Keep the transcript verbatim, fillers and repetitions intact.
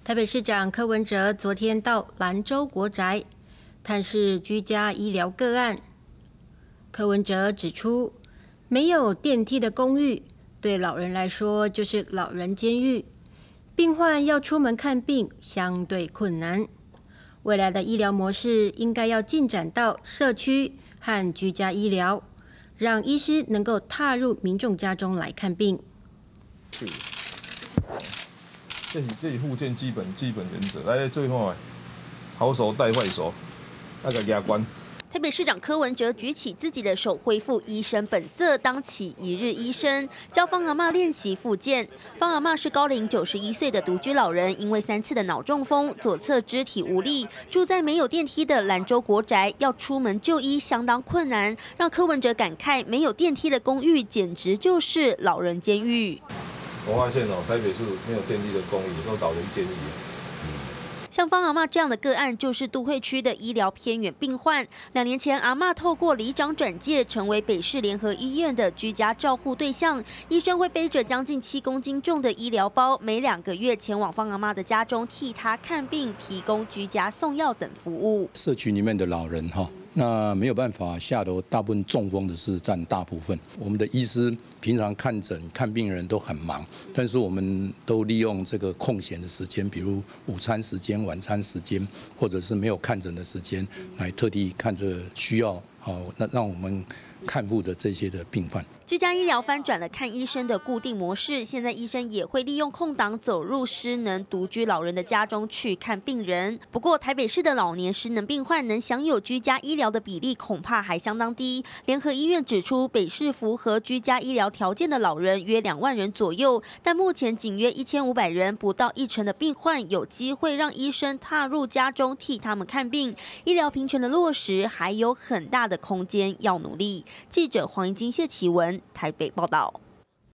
台北市长柯文哲昨天到兰州国宅探视居家医疗个案。柯文哲指出，没有电梯的公寓对老人来说就是老人监狱，病患要出门看病相对困难。未来的医疗模式应该要进展到社区和居家医疗，让医师能够踏入民众家中来看病。 是。 这是这是复健基本基本原则，来最后好手带坏手，那个牙关。 台北市长柯文哲举起自己的手，恢复医生本色，当起一日医生，教方阿嬷练习复健。方阿嬷是高龄九十一岁的独居老人，因为三次的脑中风，左侧肢体无力，住在没有电梯的兰州国宅，要出门就医相当困难，让柯文哲感慨，没有电梯的公寓简直就是老人监狱。 我发现哦，台北市没有电梯的公寓都老人监狱。 像方阿嬷这样的个案，就是都会区的医疗偏远病患。两年前，阿嬷透过里长转介，成为北市联合医院的居家照护对象。医生会背着将近七公斤重的医疗包，每两个月前往方阿嬷的家中替她看病，提供居家送药等服务。 社区里面的老人哈。 那没有办法下楼，大部分中风的是占大部分。我们的医师平常看诊看病人都很忙，但是我们都利用这个空闲的时间，比如午餐时间、晚餐时间，或者是没有看诊的时间，来特地看这需要好，那让我们看护的这些的病患。 居家医疗翻转了看医生的固定模式，现在医生也会利用空档走入失能独居老人的家中去看病人。不过，台北市的老年失能病患能享有居家医疗的比例恐怕还相当低。联合医院指出，北市符合居家医疗条件的老人约两万人左右，但目前仅约一千五百人，不到一成的病患有机会让医生踏入家中替他们看病。医疗平权的落实还有很大的空间要努力。记者黄怡金、谢启文。 台北报道。